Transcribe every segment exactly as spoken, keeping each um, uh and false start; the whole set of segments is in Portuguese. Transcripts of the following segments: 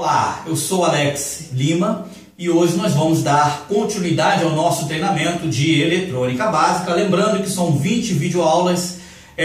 Olá, eu sou Alex Lima e hoje nós vamos dar continuidade ao nosso treinamento de eletrônica básica. Lembrando que são vinte videoaulas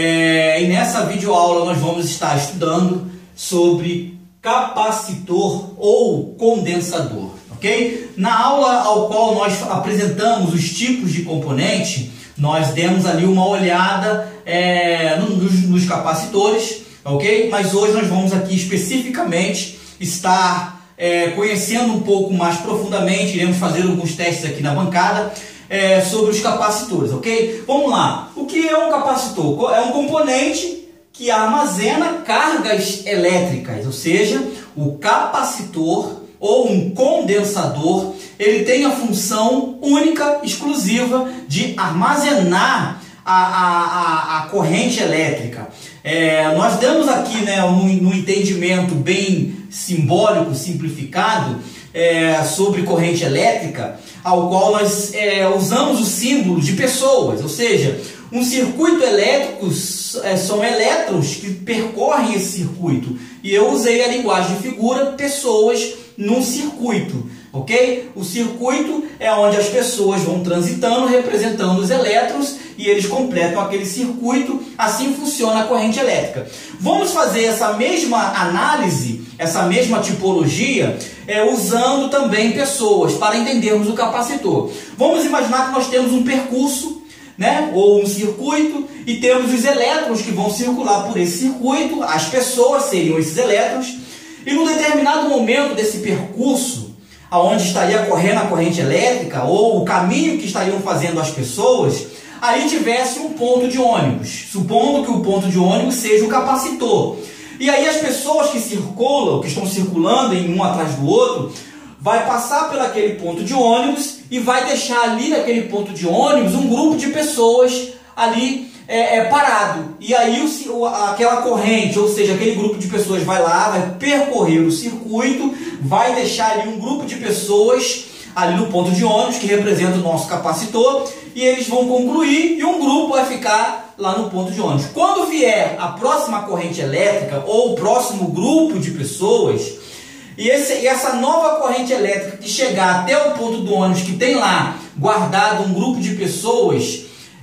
é, e nessa videoaula nós vamos estar estudando sobre capacitor ou condensador, ok? Na aula ao qual nós apresentamos os tipos de componente, nós demos ali uma olhada é, nos, nos capacitores, ok? Mas hoje nós vamos aqui especificamente estar é, conhecendo um pouco mais profundamente, iremos fazer alguns testes aqui na bancada é, sobre os capacitores, ok? Vamos lá, o que é um capacitor? É um componente que armazena cargas elétricas, ou seja, o capacitor ou um condensador, ele tem a função única, exclusiva de armazenar a, a, a, a corrente elétrica. É, nós damos aqui, né, um, um entendimento bem simbólico, simplificado, é, sobre corrente elétrica, ao qual nós é, usamos o símbolo de pessoas, ou seja, um circuito elétrico é, são elétrons que percorrem esse circuito, e eu usei a linguagem de figura, pessoas num circuito, ok? O circuito é onde as pessoas vão transitando, representando os elétrons, e eles completam aquele circuito. Assim funciona a corrente elétrica. Vamos fazer essa mesma análise, essa mesma tipologia, é, usando também pessoas, para entendermos o capacitor. Vamos imaginar que nós temos um percurso, né, ou um circuito, e temos os elétrons que vão circular por esse circuito, as pessoas seriam esses elétrons, e num determinado momento desse percurso, aonde estaria correndo a corrente elétrica, ou o caminho que estariam fazendo as pessoas, aí tivesse um ponto de ônibus, supondo que o ponto de ônibus seja o capacitor. E aí as pessoas que circulam, que estão circulando em um atrás do outro, vai passar por aquele ponto de ônibus e vai deixar ali naquele ponto de ônibus um grupo de pessoas ali é, é, parado. E aí o, aquela corrente, ou seja, aquele grupo de pessoas vai lá, vai percorrer o circuito, vai deixar ali um grupo de pessoas ali no ponto de ônibus, que representa o nosso capacitor, e eles vão concluir e um grupo vai ficar lá no ponto de ônibus. Quando vier a próxima corrente elétrica ou o próximo grupo de pessoas, e, esse, e essa nova corrente elétrica que chegar até o ponto do ônibus, que tem lá guardado um grupo de pessoas,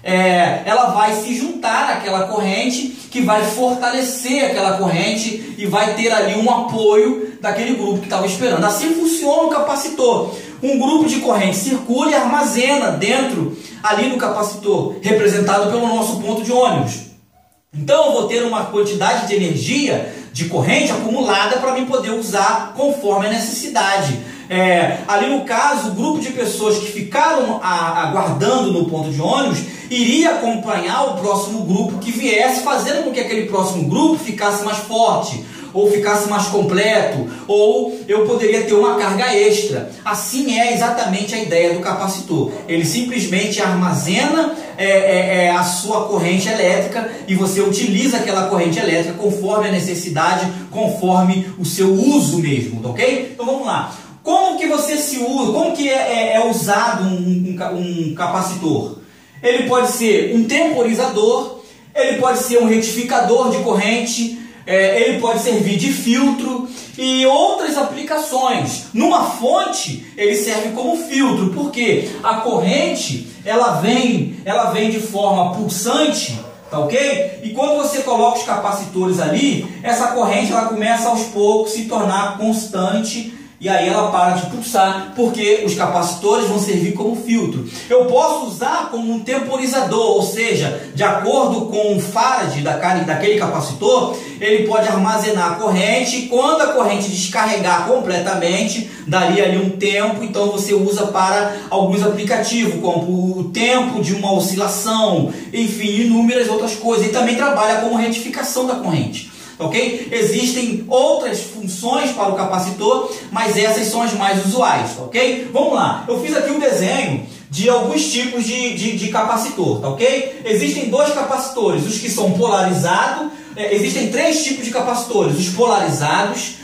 é, ela vai se juntar àquela corrente, que vai fortalecer aquela corrente e vai ter ali um apoio daquele grupo que estava esperando. Assim funciona o capacitor. Um grupo de corrente circula e armazena dentro ali no capacitor, representado pelo nosso ponto de ônibus. Então eu vou ter uma quantidade de energia, de corrente acumulada, para mim poder usar conforme a necessidade. É, ali no caso, o grupo de pessoas que ficaram a, aguardando no ponto de ônibus iria acompanhar o próximo grupo que viesse, fazendo com que aquele próximo grupo ficasse mais forte, ou ficasse mais completo, ou eu poderia ter uma carga extra. Assim é exatamente a ideia do capacitor. Ele simplesmente armazena é, é, é, a sua corrente elétrica, e você utiliza aquela corrente elétrica conforme a necessidade, conforme o seu uso mesmo, ok? Então vamos lá. Como que você se usa, como que é, é, é usado um, um, um capacitor? Ele pode ser um temporizador, ele pode ser um retificador de corrente, é, ele pode servir de filtro e outras aplicações. Numa fonte, ele serve como filtro, porque a corrente ela vem, ela vem de forma pulsante, tá ok? E quando você coloca os capacitores ali, essa corrente ela começa aos poucos a se tornar constante, e aí ela para de pulsar, porque os capacitores vão servir como filtro. Eu posso usar como um temporizador, ou seja, de acordo com o farad daquele capacitor, ele pode armazenar a corrente, e quando a corrente descarregar completamente, daria ali um tempo, então você usa para alguns aplicativos, como o tempo de uma oscilação, enfim, inúmeras outras coisas, e também trabalha como retificação da corrente. Ok? Existem outras funções para o capacitor, mas essas são as mais usuais, ok? Vamos lá, eu fiz aqui um desenho de alguns tipos de, de, de capacitor, tá ok? Existem dois capacitores, os que são polarizados, é, existem três tipos de capacitores, os polarizados,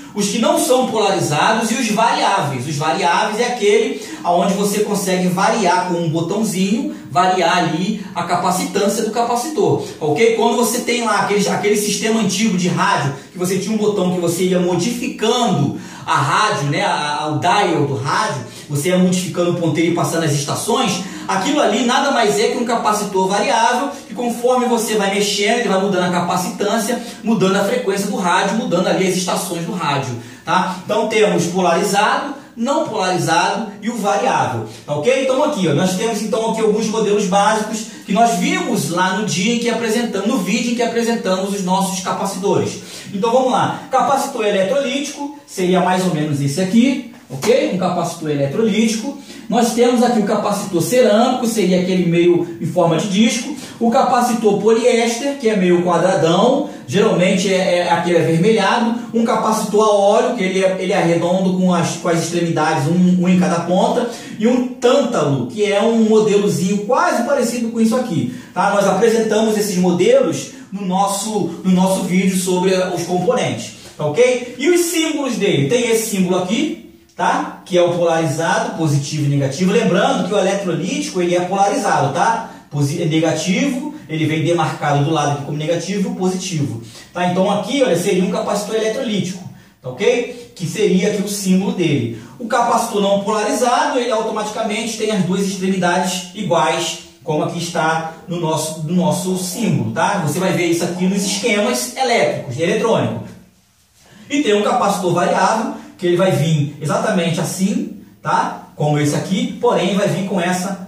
os que não são polarizados e os variáveis. Os variáveis é aquele onde você consegue variar com um botãozinho, variar ali a capacitância do capacitor, ok? Quando você tem lá aquele, aquele sistema antigo de rádio, que você tinha um botão que você ia modificando a rádio, né, a, a, o dial do rádio, você ia modificando o ponteiro e passando as estações, aquilo ali nada mais é que um capacitor variável, que conforme você vai mexendo, ele vai mudando a capacitância, mudando a frequência do rádio, mudando ali as estações do rádio, tá? Então temos polarizado, não polarizado e o variável, ok? Então aqui, ó, nós temos então aqui alguns modelos básicos que nós vimos lá no dia em que apresentamos, no vídeo em que apresentamos os nossos capacitores. Então vamos lá, capacitor eletrolítico seria mais ou menos esse aqui, ok? Um capacitor eletrolítico. Nós temos aqui o capacitor cerâmico, seria aquele meio em forma de disco. O capacitor poliéster, que é meio quadradão, geralmente é, é aquele avermelhado. Um capacitor a óleo, que ele é, ele é redondo com as, com as extremidades, um, um em cada ponta. E um tântalo, que é um modelozinho quase parecido com isso aqui. Tá? Nós apresentamos esses modelos no nosso, no nosso vídeo sobre os componentes. Tá, ok? E os símbolos dele? Tem esse símbolo aqui, tá? Que é o polarizado, positivo e negativo. Lembrando que o eletrolítico ele é polarizado, tá? Negativo, ele vem demarcado do lado aqui como negativo e positivo. Tá? Então aqui, olha, seria um capacitor eletrolítico, tá, ok? Que seria aqui o símbolo dele. O capacitor não polarizado, ele automaticamente tem as duas extremidades iguais, como aqui está no nosso, no nosso símbolo, tá? Você vai ver isso aqui nos esquemas elétricos, eletrônicos. E tem um capacitor variável, que ele vai vir exatamente assim, tá? Como esse aqui, porém vai vir com, essa,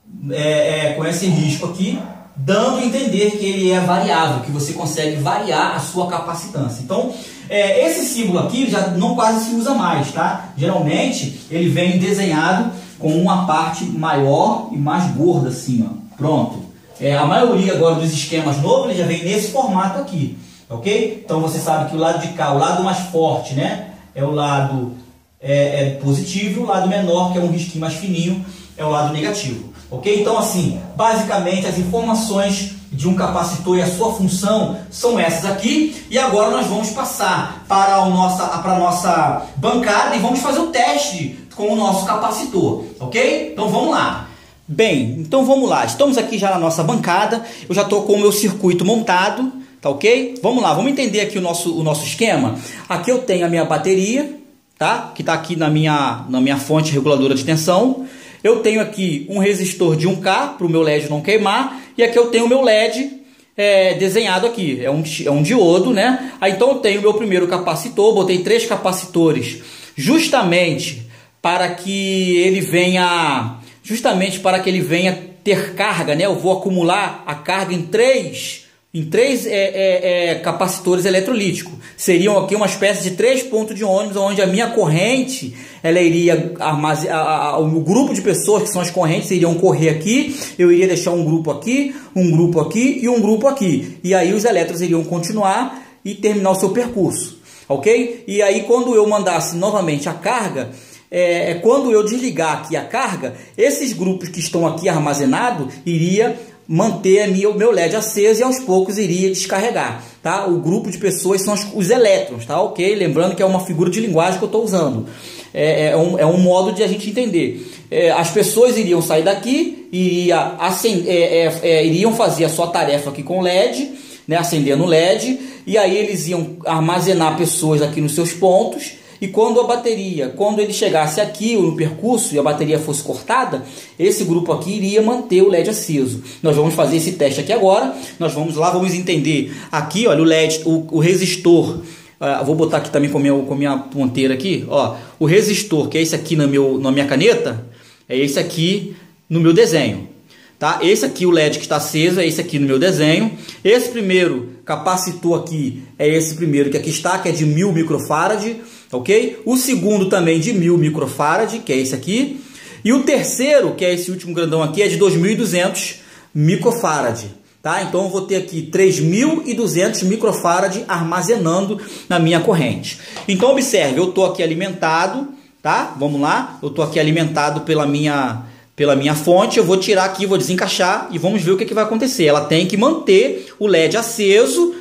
é, é, com esse risco aqui, dando a entender que ele é variável, que você consegue variar a sua capacitância. Então, é, esse símbolo aqui já não quase se usa mais, tá? Geralmente, ele vem desenhado com uma parte maior e mais gorda, assim, ó. Pronto. É, a maioria agora dos esquemas novos, ele já vem nesse formato aqui, ok? Então, você sabe que o lado de cá, o lado mais forte, né? É o lado é, é positivo, o lado menor, que é um risquinho mais fininho, é o lado negativo. Ok? Então, assim, basicamente as informações de um capacitor e a sua função são essas aqui. E agora nós vamos passar para a nossa, para a nossa bancada e vamos fazer o teste com o nosso capacitor. Ok? Então vamos lá. Bem, então vamos lá. Estamos aqui já na nossa bancada. Eu já estou com o meu circuito montado. Tá ok? Vamos lá, vamos entender aqui o nosso, o nosso esquema. Aqui eu tenho a minha bateria, tá? Que está aqui na minha, na minha fonte reguladora de tensão. Eu tenho aqui um resistor de um K para o meu L E D não queimar. E aqui eu tenho o meu L E D é, desenhado aqui. É um, é um diodo, né? Aí então eu tenho o meu primeiro capacitor. Botei três capacitores justamente para que ele venha... Justamente para que ele venha ter carga, né? Eu vou acumular a carga em três... Em três é, é, é, capacitores eletrolíticos. Seriam aqui uma espécie de três pontos de ônibus, onde a minha corrente, ela iria armazenar, o grupo de pessoas que são as correntes iriam correr aqui, eu iria deixar um grupo aqui, um grupo aqui e um grupo aqui. E aí os elétrons iriam continuar e terminar o seu percurso, ok? E aí quando eu mandasse novamente a carga, é, quando eu desligar aqui a carga, esses grupos que estão aqui armazenados iria manter a minha, o meu L E D aceso e aos poucos iria descarregar, tá? O grupo de pessoas são os, os elétrons, tá? Ok? Lembrando que é uma figura de linguagem que eu estou usando. É, é, um, é um modo de a gente entender. É, as pessoas iriam sair daqui, iria acend, é, é, é, iriam fazer a sua tarefa aqui com o L E D, né? Acendendo o L E D, e aí eles iam armazenar pessoas aqui nos seus pontos. E quando a bateria, quando ele chegasse aqui no percurso e a bateria fosse cortada, esse grupo aqui iria manter o L E D aceso. Nós vamos fazer esse teste aqui agora. Nós vamos lá, vamos entender aqui, olha, o L E D, o, o resistor. Uh, vou botar aqui também com a minha, com a minha ponteira aqui, ó. O resistor, que é esse aqui na, meu, na minha caneta, é esse aqui no meu desenho. Tá? Esse aqui, o L E D que está aceso, é esse aqui no meu desenho. Esse primeiro capacitor aqui é esse primeiro que aqui está, que é de mil microfarad. Ok? O segundo também de mil microfarad, que é esse aqui. E o terceiro, que é esse último grandão aqui, é de dois mil e duzentos microfarad. Tá? Então eu vou ter aqui três mil e duzentos microfarad armazenando na minha corrente. Então observe, eu estou aqui alimentado, tá? Vamos lá, eu estou aqui alimentado pela minha, pela minha fonte. Eu vou tirar aqui, vou desencaixar e vamos ver o que, que vai acontecer. Ela tem que manter o L E D aceso,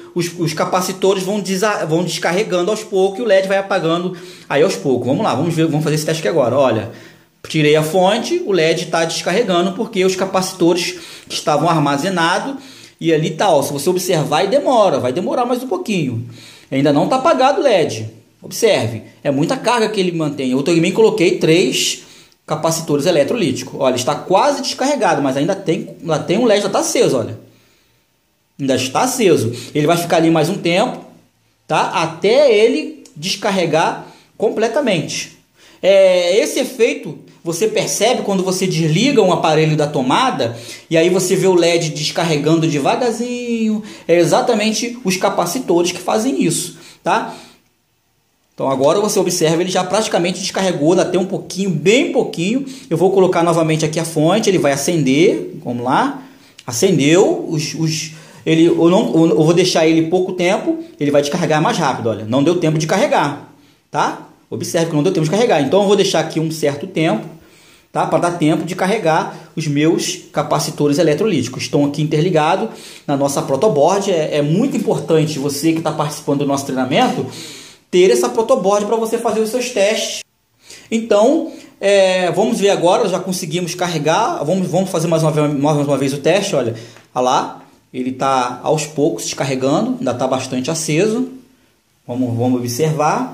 os, os capacitores vão, desa, vão descarregando aos poucos e o L E D vai apagando aí aos poucos. Vamos lá, vamos ver, vamos fazer esse teste aqui agora. Olha, tirei a fonte, o L E D está descarregando porque os capacitores que estavam armazenados e ali tá, ó, se você observar, e demora, vai demorar mais um pouquinho. Ainda não está apagado o L E D. Observe, é muita carga que ele mantém. Eu também coloquei três capacitores eletrolíticos. Olha, está quase descarregado, mas ainda tem, ainda tem um L E D, já está aceso, olha. Ainda está aceso. Ele vai ficar ali mais um tempo, tá? Até ele descarregar completamente. É, esse efeito você percebe quando você desliga um aparelho da tomada e aí você vê o L E D descarregando devagarzinho. É exatamente os capacitores que fazem isso, tá? Então agora você observa, ele já praticamente descarregou, ainda tem um pouquinho, bem pouquinho. Eu vou colocar novamente aqui a fonte, ele vai acender, vamos lá. Acendeu, os, os, ele, eu, não, eu vou deixar ele pouco tempo, ele vai descarregar mais rápido, olha. Não deu tempo de carregar, tá? Observe que não deu tempo de carregar. Então eu vou deixar aqui um certo tempo, tá? Para dar tempo de carregar os meus capacitores eletrolíticos. Estão aqui interligados na nossa protoboard. É, é muito importante você que está participando do nosso treinamento ter essa protoboard para você fazer os seus testes. Então, é, vamos ver agora, já conseguimos carregar. Vamos, vamos fazer mais uma, mais uma vez o teste. Olha, olha lá, ele está aos poucos descarregando, ainda está bastante aceso. Vamos, vamos observar.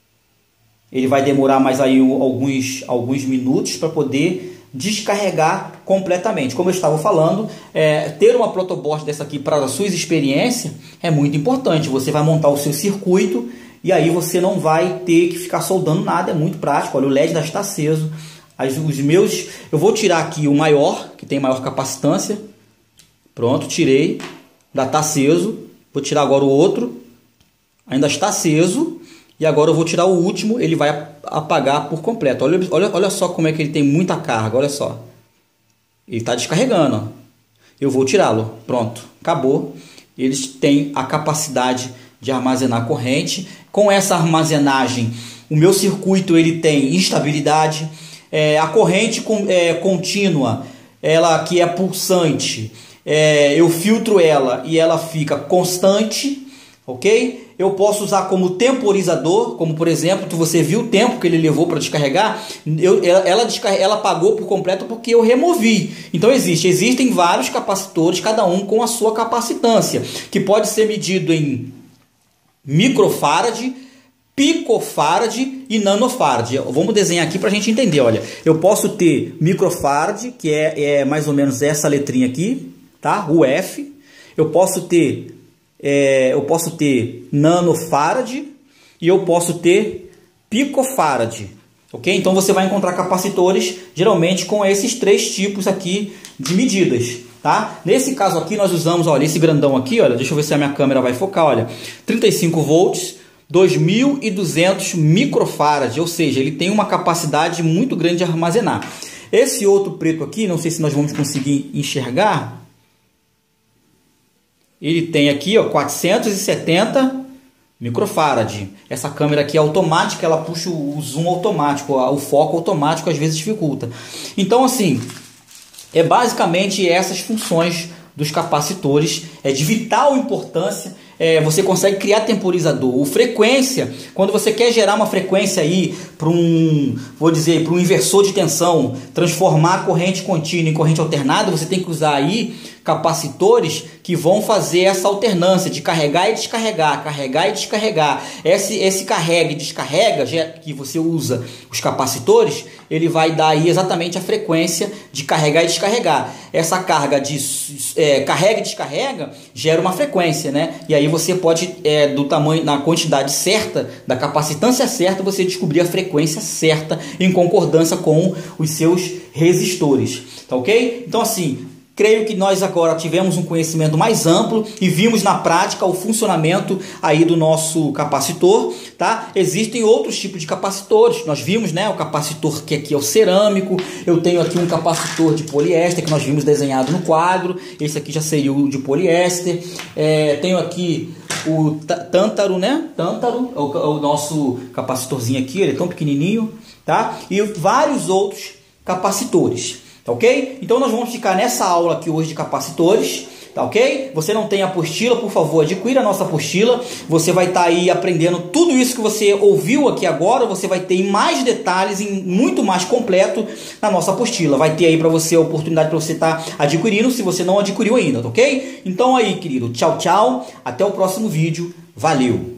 Ele vai demorar mais aí alguns, alguns minutos para poder descarregar completamente. Como eu estava falando, é, ter uma protoboard dessa aqui para a sua experiência é muito importante. Você vai montar o seu circuito e aí você não vai ter que ficar soldando nada, é muito prático. Olha, o L E D já está aceso. As, os meus, eu vou tirar aqui o maior, que tem maior capacitância. Pronto, tirei. Já está aceso. Vou tirar agora o outro. Ainda está aceso. E agora eu vou tirar o último, ele vai apagar por completo. Olha, olha, olha só como é que ele tem muita carga, olha só. Ele está descarregando, ó. Eu vou tirá-lo. Pronto, acabou. Eles têm a capacidade de armazenar corrente. Com essa armazenagem, o meu circuito ele tem estabilidade. É, a corrente com, é, contínua, ela que é pulsante, é, eu filtro ela e ela fica constante, ok? Eu posso usar como temporizador, como por exemplo, que você viu o tempo que ele levou para descarregar, eu, ela, ela, descarre, ela apagou por completo porque eu removi. Então existe, existem vários capacitores, cada um com a sua capacitância, que pode ser medido em microfarad, picofarad e nanofarad. Vamos desenhar aqui para a gente entender. Olha, eu posso ter microfarad, que é, é mais ou menos essa letrinha aqui, tá? O F. Eu posso ter É, eu posso ter nanofarad e eu posso ter picofarad, ok? Então você vai encontrar capacitores geralmente com esses três tipos aqui de medidas, tá? Nesse caso aqui nós usamos, olha, esse grandão aqui, olha, deixa eu ver se a minha câmera vai focar, olha, trinta e cinco volts, dois mil e duzentos microfarad, ou seja, ele tem uma capacidade muito grande de armazenar. Esse outro preto aqui, não sei se nós vamos conseguir enxergar. Ele tem aqui, ó, quatrocentos e setenta microfarad. Essa câmera aqui é automática, ela puxa o zoom automático, o foco automático às vezes dificulta. Então, assim, é basicamente essas funções dos capacitores. É de vital importância. É, você consegue criar temporizador. O frequência, quando você quer gerar uma frequência aí para um, vou dizer, para um inversor de tensão, transformar a corrente contínua em corrente alternada, você tem que usar aí capacitores que vão fazer essa alternância de carregar e descarregar, carregar e descarregar. Esse, esse carrega e descarrega, que você usa os capacitores, ele vai dar aí exatamente a frequência de carregar e descarregar. Essa carga de é, carrega e descarrega gera uma frequência, né? E aí você pode, é, do tamanho, na quantidade certa, da capacitância certa, você descobrir a frequência certa em concordância com os seus resistores, tá ok? Então assim, creio que nós agora tivemos um conhecimento mais amplo e vimos na prática o funcionamento aí do nosso capacitor, tá? Existem outros tipos de capacitores. Nós vimos, né, o capacitor que aqui é o cerâmico. Eu tenho aqui um capacitor de poliéster que nós vimos desenhado no quadro. Esse aqui já seria o de poliéster. É, tenho aqui o tântaro, né? Tântaro, é o, é o nosso capacitorzinho aqui, ele é tão pequenininho, tá? E vários outros capacitores. Ok? Então nós vamos ficar nessa aula aqui hoje de capacitores. tá ok? Você não tem a apostila, por favor, adquira a nossa apostila. Você vai estar tá aí aprendendo tudo isso que você ouviu aqui agora. Você vai ter em mais detalhes, em muito mais completo na nossa apostila. Vai ter aí para você a oportunidade para você estar tá adquirindo, se você não adquiriu ainda, tá ok? Então aí, querido, tchau, tchau. Até o próximo vídeo. Valeu!